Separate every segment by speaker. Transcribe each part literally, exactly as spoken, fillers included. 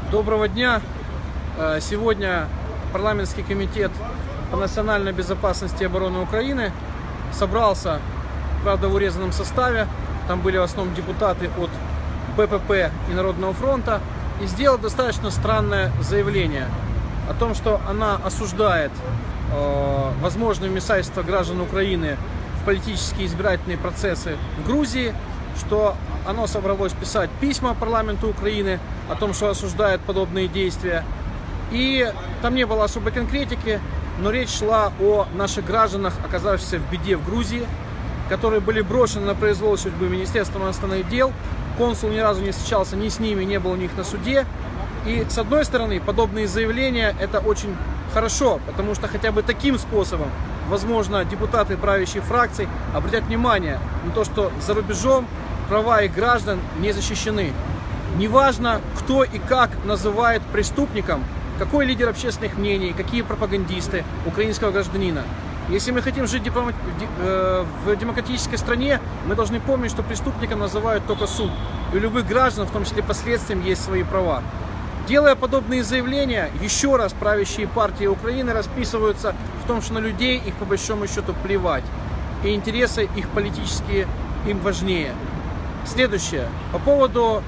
Speaker 1: Доброго дня! Сегодня парламентский комитет по национальной безопасности и обороны Украины собрался, правда, в урезанном составе. Там были в основном депутаты от Бэ Пэ Пэ и Народного фронта. И сделал достаточно странное заявление о том, что она осуждает э, возможное вмешательство граждан Украины в политические избирательные процессы в Грузии, что оно собралось писать письма парламенту Украины о том, что осуждает подобные действия. И там не было особой конкретики, но речь шла о наших гражданах, оказавшихся в беде в Грузии, которые были брошены на произвол судьбы Министерством иностранных дел. Консул ни разу не встречался ни с ними, не был у них на суде. И с одной стороны, подобные заявления — это очень хорошо, потому что хотя бы таким способом, возможно, депутаты правящих фракций обратят внимание на то, что за рубежом права их граждан не защищены. Неважно, кто и как называет преступником, какой лидер общественных мнений, какие пропагандисты украинского гражданина. Если мы хотим жить в демократической стране, мы должны помнить, что преступником называют только суд. И у любых граждан, в том числе последствиям, есть свои права. Делая подобные заявления, еще раз правящие партии Украины расписываются в том, что на людей их по большому счету плевать. И интересы их политические им важнее. Следующее. По поводу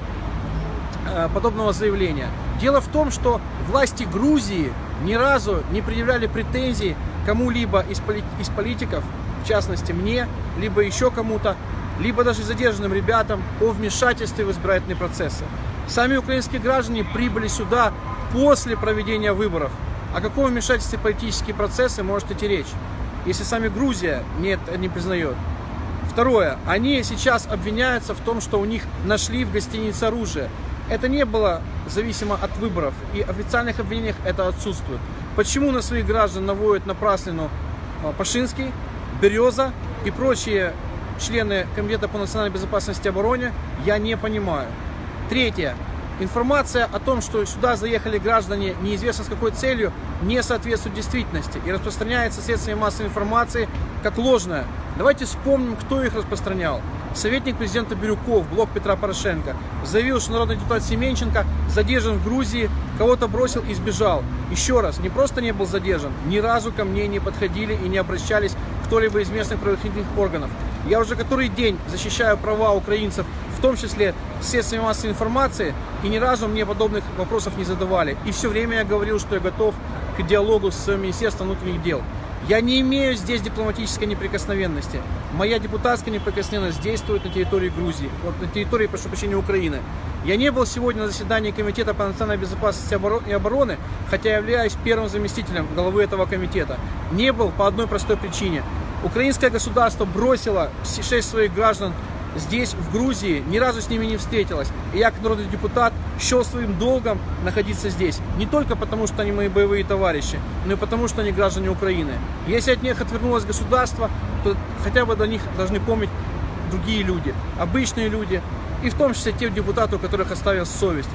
Speaker 1: э, подобного заявления. Дело в том, что власти Грузии ни разу не предъявляли претензий кому-либо из, поли из политиков, в частности мне, либо еще кому-то, либо даже задержанным ребятам о вмешательстве в избирательные процессы. Сами украинские граждане прибыли сюда после проведения выборов. О каком вмешательстве в политические процессы может идти речь, если сами Грузия не, не признает? Второе. Они сейчас обвиняются в том, что у них нашли в гостинице оружие. Это не было зависимо от выборов, и в официальных обвинениях это отсутствует. Почему на своих граждан наводят напраслину Пашинский, Береза и прочие члены Комитета по национальной безопасности и обороне, я не понимаю. Третье. Информация о том, что сюда заехали граждане неизвестно с какой целью, не соответствует действительности и распространяется средствами массовой информации как ложная. Давайте вспомним, кто их распространял. Советник президента Бирюков, блок Петра Порошенко, заявил, что народный депутат Семенченко задержан в Грузии, кого-то бросил и сбежал. Еще раз, не просто не был задержан, ни разу ко мне не подходили и не обращались кто-либо из местных правоохранительных органов. Я уже который день защищаю права украинцев, в том числе средствами массовой информации, и ни разу мне подобных вопросов не задавали. И все время я говорил, что я готов к диалогу с Министерством внутренних дел. Я не имею здесь дипломатической неприкосновенности. Моя депутатская неприкосновенность действует на территории Грузии, на территории, прошу прощения, Украины. Я не был сегодня на заседании Комитета по национальной безопасности и обороны, хотя являюсь первым заместителем главы этого комитета. Не был по одной простой причине. Украинское государство бросило шесть своих граждан здесь, в Грузии, ни разу с ними не встретилась. И я, как народный депутат, счел своим долгом находиться здесь. Не только потому, что они мои боевые товарищи, но и потому, что они граждане Украины. Если от них отвернулось государство, то хотя бы до них должны помнить другие люди, обычные люди, и в том числе те депутаты, у которых осталась совесть.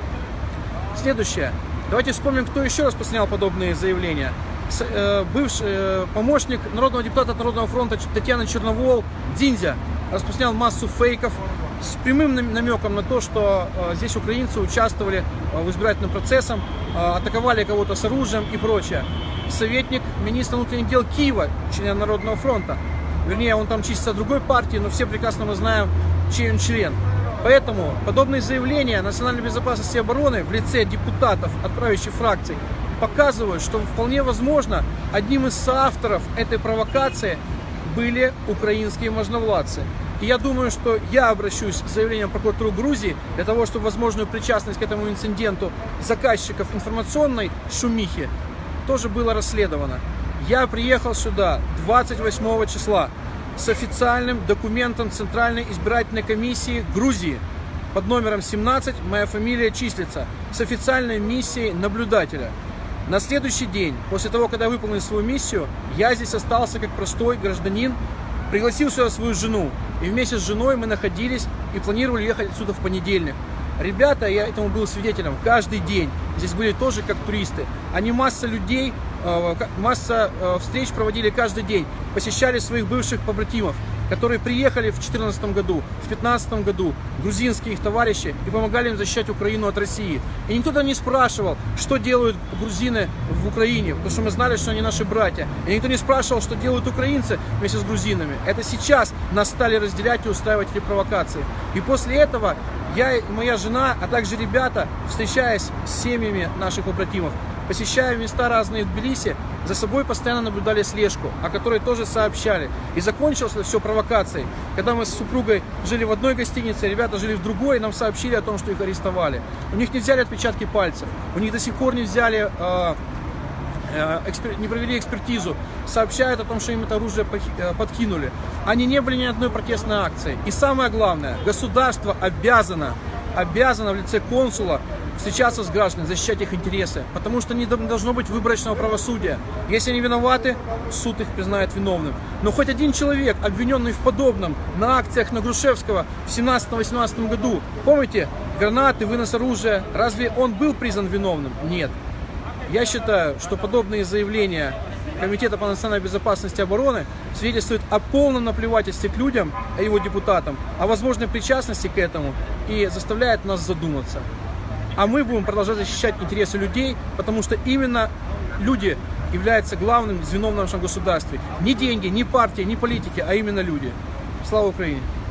Speaker 1: Следующее. Давайте вспомним, кто еще распространял подобные заявления. Бывший помощник народного депутата от Народного фронта Татьяна Черновол, Дзиндзя, распространял массу фейков с прямым намеком на то, что э, здесь украинцы участвовали э, в избирательном процессе, э, атаковали кого-то с оружием и прочее. Советник министра внутренних дел Киева, член Народного фронта, вернее, он там числится другой партии, но все прекрасно мы знаем, чей он член. Поэтому подобные заявления национальной безопасности и обороны в лице депутатов от правящих фракций показывают, что вполне возможно одним из соавторов этой провокации были украинские можновладцы. И я думаю, что я обращусь с заявлением в прокуратуру Грузии для того, чтобы возможную причастность к этому инциденту заказчиков информационной шумихи тоже было расследовано. Я приехал сюда двадцать восьмого числа с официальным документом Центральной избирательной комиссии Грузии под номером семнадцать, моя фамилия числится, с официальной миссией наблюдателя. На следующий день, после того, когда я выполнил свою миссию, я здесь остался как простой гражданин, пригласил сюда свою жену. И вместе с женой мы находились и планировали ехать отсюда в понедельник. Ребята, я этому был свидетелем, каждый день здесь были тоже как туристы. Они масса людей, масса встреч проводили каждый день, посещали своих бывших побратимов. которые приехали в две тысячи четырнадцатом году, в две тысячи пятнадцатом году, грузинские их товарищи, и помогали им защищать Украину от России. И никто там не спрашивал, что делают грузины в Украине, потому что мы знали, что они наши братья. И никто не спрашивал, что делают украинцы вместе с грузинами. Это сейчас нас стали разделять и устраивать эти провокации. И после этого я и моя жена, а также ребята, встречаясь с семьями наших побратимов, посещая места разные в Тбилиси, за собой постоянно наблюдали слежку, о которой тоже сообщали. И закончилось это все провокацией. Когда мы с супругой жили в одной гостинице, ребята жили в другой, нам сообщили о том, что их арестовали. У них не взяли отпечатки пальцев, у них до сих пор не взяли, э, э, экспер... не провели экспертизу. Сообщают о том, что им это оружие подкинули. Они не были ни одной протестной акции. И самое главное, государство обязано, обязано в лице консула встречаться с гражданами, защищать их интересы, потому что не должно быть выборочного правосудия. Если они виноваты, суд их признает виновным. Но хоть один человек, обвиненный в подобном на акциях на Грушевского в семнадцатом-восемнадцатом году, помните, гранаты, вынос оружия, разве он был признан виновным? Нет. Я считаю, что подобные заявления Комитета по национальной безопасности и обороны свидетельствуют о полном наплевательстве к людям, о его депутатам, о возможной причастности к этому и заставляет нас задуматься. А мы будем продолжать защищать интересы людей, потому что именно люди являются главным звеном в нашем государстве. Не деньги, не партия, не политики, а именно люди. Слава Украине!